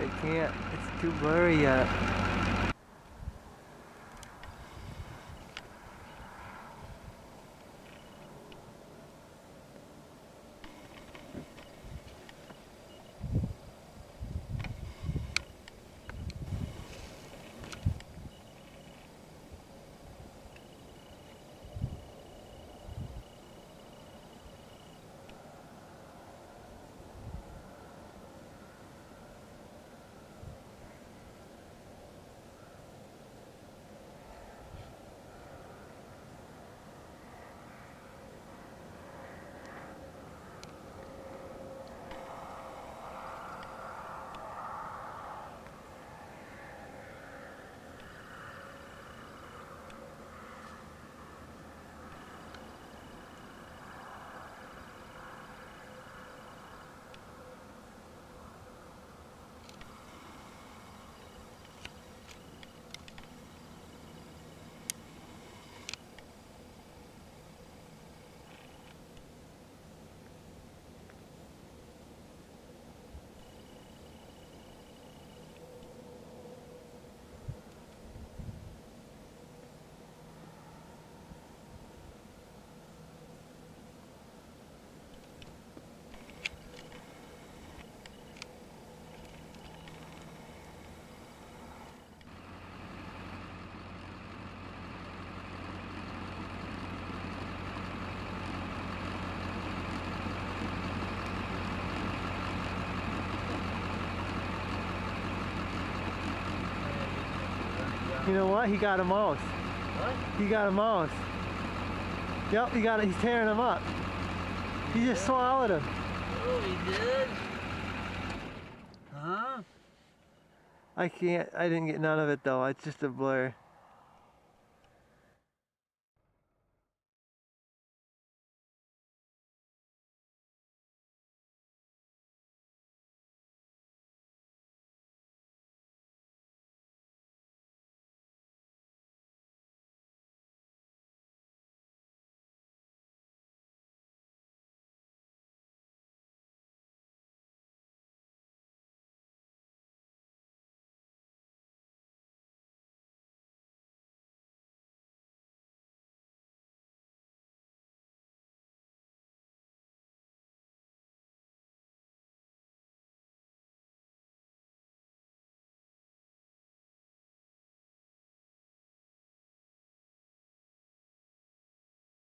It can't. It's too blurry yet. You know what? He got a mouse. What? He got a mouse. Yep, he got it. He's tearing him up. He just swallowed him. Oh, he did? Huh? I can't. I didn't get none of it though. It's just a blur.